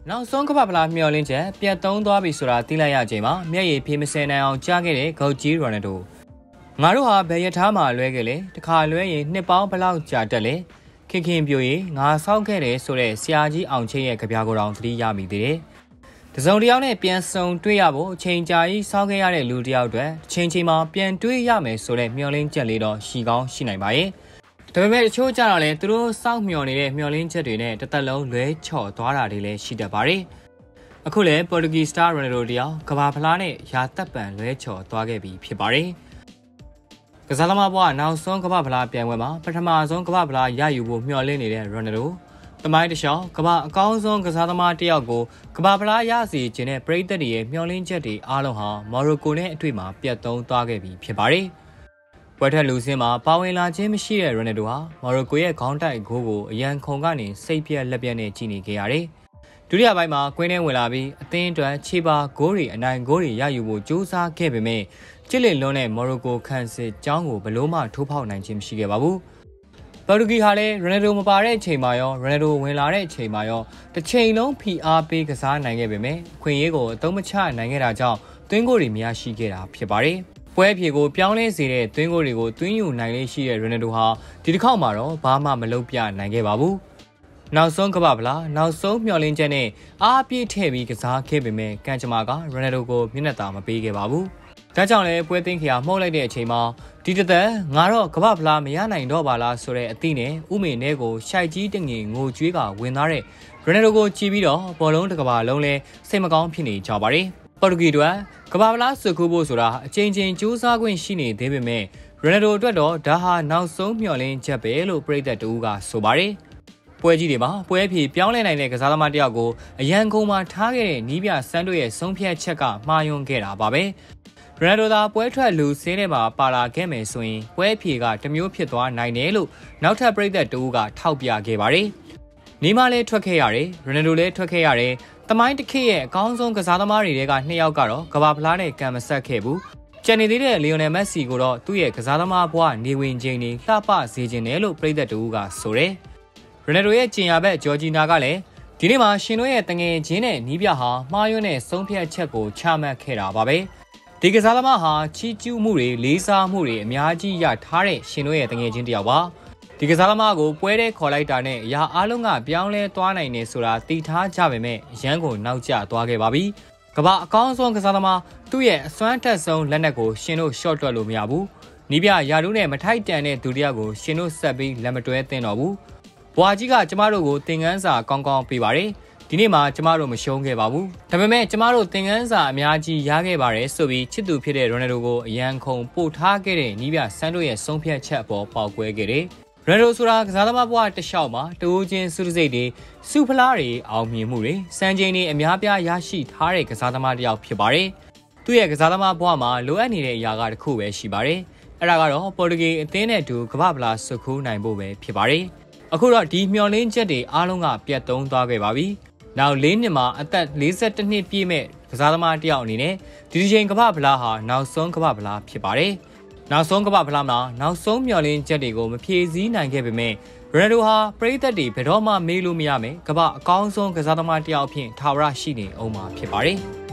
နောက်ဆုံးကမ္ဘာဖလားမျှော်လင့်ချက်ပြတ်သုံးသွားပြီဆိုတာသိလိုက်ရချိန်မှာမျက်ရည်ဖေးမစဲနိုင်အောင်ကြားခဲ့တဲ့ဂုတ်ကြီးရိုနယ်ဒိုငါတို့ဟာဘယ်ရထားမှာလွဲခဲ့လဲတခါလွဲရင်နှစ်ပေါင်းဘလောက်ကြာတက်လဲခင်ပြိုရီငါဆောက်ခဲ့တယ်ဆိုတဲ့ဆရာကြီးအောင်ချင်းရဲ့ကြပြာကိုတောင်သတိရမိသေးတယ်တစုံတစ်ယောက်နဲ့ပြန်ဆုံတွေ့ရဖို့အချိန်ကြာကြီးဆောက်ခဲ့ရတဲ့လူတစ်ယောက်အတွက်ချိန်မှာပြန်တွေ့ရမယ်ဆိုတဲ့မျှော်လင့်ချက်လေးတော့ရှိကောင်းရှိနိုင်ပါရဲ့ဒါပေမဲ့တချို့ကြတော့လေသူတို့စောင့်မျှော်နေတဲ့မျှော်လင့်ချက်တွေနဲ့တစ်သက်လုံးလွဲချော်သွားတာတွေလည်းရှိတတ်ပါတယ်အခုလည်းပေါ်တူဂီစတာရိုနယ်ဒိုတယောက်ကမ္ဘာဖလားနဲ့ရာသက်ပံလွဲချော်သွားခဲ့ပြီဖြစ်ပါတယ်ကစားသမားဘဝနောက်ဆုံးကမ္ဘာဖလားပြိုင်ပွဲမှာပထမဆုံးကမ္ဘာဖလားရယူဖို့မျှော်လင့်နေတဲ့ရိုနယ်ဒိုတမိုင်းတစ်လျှောက်ကမ္ဘာအကောင်းဆုံးကစားသမားတစ်ယောက်ကိုကမ္ဘာဖလားရစီခြင်းနဲ့ပရိသတ်တွေရဲ့မျှော်လင့်ချက်တွေအားလုံးဟာမော်ရိုကိုနဲ့အတွေ့မှာပြတ်သုံးသွားခဲ့ပြီဖြစ်ပါတယ်ပွဲထွက်လူစင်းမှာပါဝင်လာခြင်းမရှိတဲ့ရိုနယ်ဒိုဟာမော်ရိုကိုရဲ့ခေါင်းတိုက်ဂိုးကိုအရန်ခုံကနေစိတ်ပြက်လက်ပြက်နဲ့ကြည့်နေခဲ့ရတယ်ဒုတိယပိုင်းမှာကွင်းထဲဝင်လာပြီးအသင်းအတွက်ခြေပါဂိုးတွေအနိုင်ဂိုးတွေရယူဖို့ကြိုးစားခဲ့ပေမဲ့ချစ်လင်လွန်းတဲ့မော်ရိုကိုခန့်စစ်ကျောင်းကိုဘလို့မှထိုးဖောက်နိုင်ခြင်းမရှိခဲ့ပါဘူးပေါ်တူဂီဟာလည်းရိုနယ်ဒိုမပါတဲ့အချိန်မှာရောရိုနယ်ဒိုဝင်လာတဲ့အချိန်မှာရောတစ်ချိန်လုံးဖိအားပေးကစားနိုင်ခဲ့ပေမဲ့အခွင့်အရေးကိုအသုံးမချနိုင်ခဲ့တာကြောင့်သွင်းဂိုးတွေမရရှိခဲ့တာဖြစ်ပါတယ်ပွဲအဖြေကိုပြောင်းလဲစေတဲ့သွင်းဂိုးတွေကိုသွင်းယူနိုင်လေးရှိတဲ့ရိုနယ်ဒိုဟာဒီတစ်ခေါက်မှာတော့ဘာမှမလုပ်ပြနိုင်ခဲ့ပါဘူးနောက်ဆုံးကမ္ဘာဖလားနောက်ဆုံးမျှော်လင့်ချက်နဲ့အားပြည့်ထည့်ပြီးကစားခဲ့ပေမဲ့ကန်ချမာကရိုနယ်ဒိုကိုမျက်နှာသာမပေးခဲ့ပါဘူးဒါကြောင့်လည်းပွဲသိမ်းခါမှုတ်လိုက်တဲ့အချိန်မှာဒီတသက်ငါတော့ကမ္ဘာဖလားမရနိုင်တော့ပါလားဆိုတဲ့အသည့်နဲ့ဥမေနဲ့ကိုရှိုက်ကြီးတငင်ငိုကြွေးကဝင်သားတဲ့ရိုနယ်ဒိုကိုကြည့်ပြီးတော့ဘောလုံးတစ်ကမ္ဘာလုံးလဲစိတ်မကောင်းဖြစ်နေကြပါတယ်ပေါ်တူဂီတို့ကမ္ဘာဖလားဆွေးကူဖို့ဆိုတာအချိန်ချင်းကြိုးစားခွင့်ရှိနေသေးပေမဲ့ရိုနယ်ဒိုအတွက်တော့ဒါဟာနောက်ဆုံးမျှော်လင့်ချက်ပဲလို့ပရိသတ်တူကဆိုပါတယ်ပွဲကြီးတွေမှာပွဲအဖြစ်ပြောင်းလဲနိုင်တဲ့ကစားသမားတစ်ယောက်ကိုအရန်ကုန်မှာထားခဲ့တဲ့နီးပြဆန်းတို့ရဲ့ဆုံးဖြတ်ချက်ကမှားယွင်းခဲ့တာပါပဲရိုနယ်ဒိုသာပွဲထွက်လူစင်းထဲမှာပါလာခဲ့မယ်ဆိုရင်ပွဲအဖြစ်ကတမျိုးဖြစ်သွားနိုင်တယ်လို့နောက်ထပ်ပရိသတ်တူကထောက်ပြခဲ့ပါတယ်နီမာလည်းထွက်ခဲ့ရတယ်ရိုနယ်ဒိုလည်းထွက်ခဲ့ရတယ်တမိုင်းတစ်ခေတ်ရဲ့အကောင်းဆုံးကစားသမားတွေက2ယောက်ကတော့ကမ္ဘာဖလားနဲ့ကံမဆက်ခဲ့ဘူးကျန်နေသေးတဲ့လီယိုနယ်မက်ဆီကိုတော့သူ့ရဲ့ကစားသမားဘဝနေဝင်ခြင်းတွေလှပစေခြင်းတယ်လို့ပရိသတ်တူကဆိုတယ်ရိုနယ်ဒိုရဲ့ကျင်ရဘက်ဂျော်ဂျီနာကလည်းဒီနေ့မှာရှင်တို့ရဲ့တငယ်ချင်းနဲ့နီးပြဟာမှားယွင်းတဲ့ဆုံးဖြတ်ချက်ကိုချမှတ်ခဲ့တာပါပဲဒီကစားသမားဟာချီးကျူးမှုတွေလေးစားမှုတွေအများကြီးရထားတဲ့ရှင်တို့ရဲ့တငယ်ချင်းတစ်ယောက်ပါဒီကစားသမားကိုပွဲထဲခေါ်လိုက်တာနဲ့အရာအားလုံးကပြောင်းလဲသွားနိုင်နေဆိုတာသိထားကြပေမဲ့ရန်ကိုနောက်ကျသွားခဲ့ပါပြီကမ္ဘာအကောင်းဆုံးကစားသမားသူ့ရဲ့အစွမ်းထက်ဆုံးလက်နက်ကိုရှင်တို့ရှော့တွက်လို့မရဘူးနီးပြရာထူးနဲ့မထိုက်တန်တဲ့ဒုတိယကိုရှင်တို့ဆက်ပြီးလက်မတွဲသင့်တော့ဘူးဘွာကြီးကကျမတို့ကိုသင်ခန်းစာကောင်းကောင်းပေးပါတယ်ဒီနေ့မှာကျမတို့မရှုံးခဲ့ပါဘူးဒါပေမဲ့ကျမတို့သင်ခန်းစာအများကြီးရခဲ့ပါတယ်ဆိုပြီးချစ်သူဖြစ်တဲ့ရိုနယ်ဒိုကိုအရန်ခုန်ပို့ထားခဲ့တဲ့နီးပြဆန်းတို့ရဲ့ဆုံးဖြတ်ချက်အပေါ်ပေါက်ကွဲခဲ့တယ်ရိုနယ်ဒိုဆိုတာကစားသမားဘဝတစ်လျှောက်မှာတိုးချင်းစုစိတ်တွေစုဖလားတွေအောင်မြင်မှုတွေစံချိန်တွေအများပြားရရှိထားတဲ့ကစားသမားတစ်ယောက်ဖြစ်ပါတယ်သူ့ရဲ့ကစားသမားဘဝမှာလိုအပ်နေတဲ့အရာကတစ်ခုပဲရှိပါတယ်အဲ့ဒါကတော့ပေါ်တူဂီအသင်းနဲ့အတူကမ္ဘာဖလားဆွတ်ခူးနိုင်ဖို့ပဲဖြစ်ပါတယ်အခုတော့ဒီမျှော်လင့်ချက်တွေအားလုံးကပြတ်သုံးသွားခဲ့ပါပြီနောက်၄နှစ်မှာအသက်42နှစ်ပြည့်မဲ့ကစားသမားတစ်ယောက်အနေနဲ့ဒီချိန်ကမ္ဘာဖလားဟာနောက်ဆုံးကမ္ဘာဖလားဖြစ်ပါတယ်နောက်ဆုံးကမ္ဘာဖလားမှာနောက်ဆုံးမျှော်လင့်ချက်တွေကိုမဖြည့်ဆည်းနိုင်ခဲ့ပေမဲ့ရိုနယ်ဒိုဟာပရိသတ်တွေဘယ်တော့မှမေးလို့မရမယ်ကမ္ဘာအကောင်းဆုံးကစားသမားတစ်ယောက်အဖြစ်ထာဝရရှိနေအောင်မှာဖြစ်ပါတယ်